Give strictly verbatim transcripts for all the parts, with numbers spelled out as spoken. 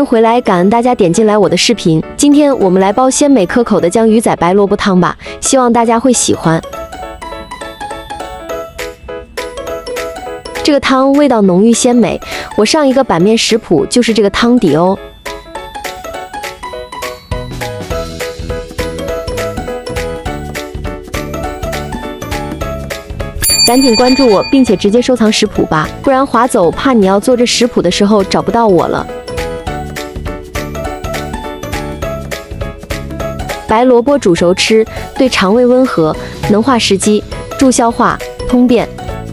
回来，感恩大家点进来我的视频。今天我们来煲鲜美可口的江鱼仔白萝卜汤吧，希望大家会喜欢。这个汤味道浓郁鲜美，我上一个版面食谱就是这个汤底哦。赶紧关注我，并且直接收藏食谱吧，不然划走，怕你要做这食谱的时候找不到我了。白萝卜煮熟吃，对肠胃温和，能化食积，助消化，通便。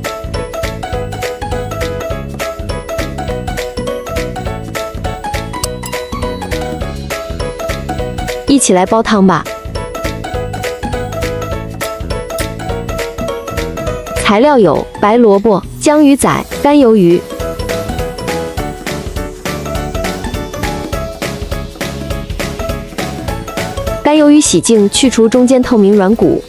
一起来煲汤吧。材料有白萝卜、江鱼仔、干鱿鱼。干鱿鱼洗净，去除中间透明软骨。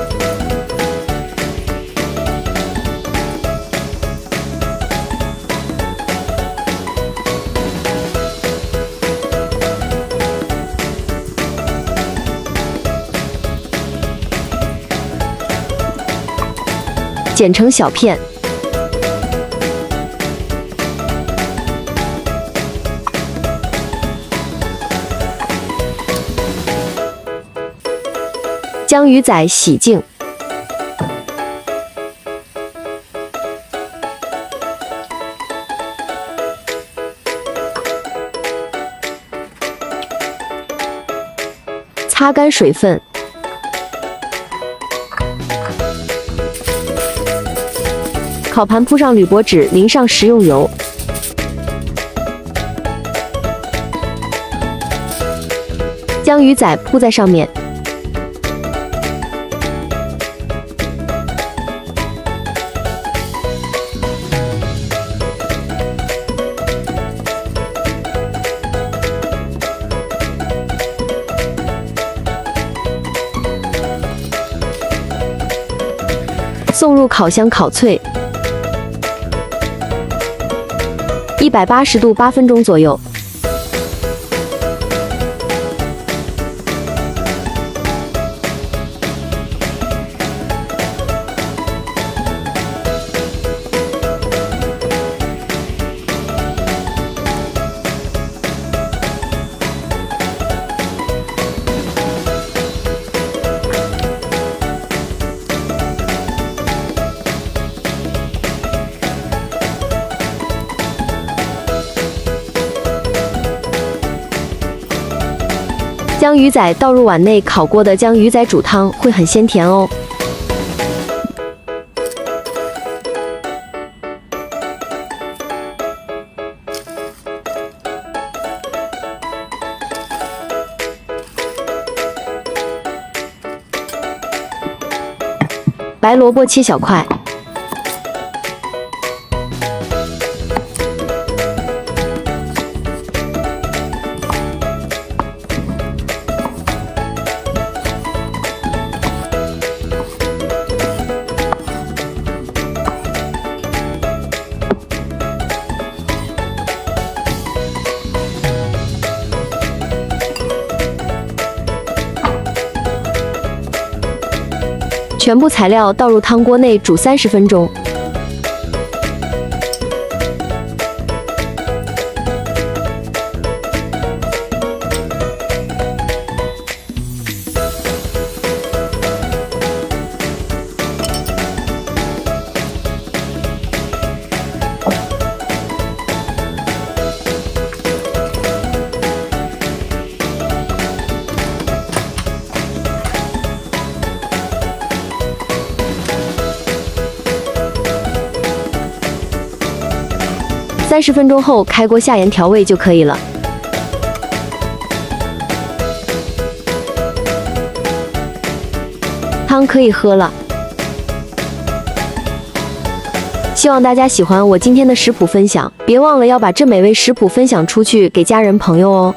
剪成小片。江鱼仔洗净。擦干水分。烤盘铺上铝箔纸，淋上食用油。将鱼仔铺在上面。送入烤箱烤脆。一百八十度八分钟左右。将鱼仔倒入碗内，烤过的将鱼仔煮汤会很鲜甜哦。白萝卜切小块。全部材料倒入汤锅内煮三十分钟。三十分钟后，开锅下盐调味就可以了。汤可以喝了。希望大家喜欢我今天的食谱分享，别忘了要把这美味食谱分享出去给家人朋友哦。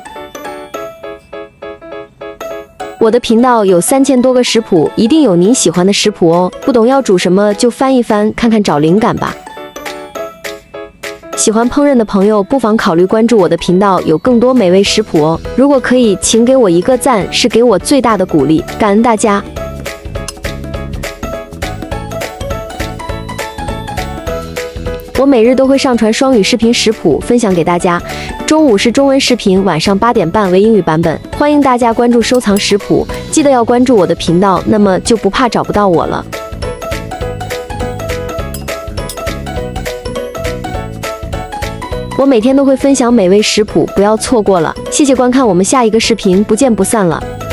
我的频道有三千多个食谱，一定有您喜欢的食谱哦。不懂要煮什么就翻一翻，看看找灵感吧。 喜欢烹饪的朋友不妨考虑关注我的频道，有更多美味食谱哦。如果可以，请给我一个赞，是给我最大的鼓励，感恩大家。我每日都会上传双语视频食谱分享给大家，中午是中文视频，晚上八点半为英语版本。欢迎大家关注收藏食谱，记得要关注我的频道，那么就不怕找不到我了。我每天都会分享美味食谱，不要错过了。谢谢观看，我们下一个视频不见不散了。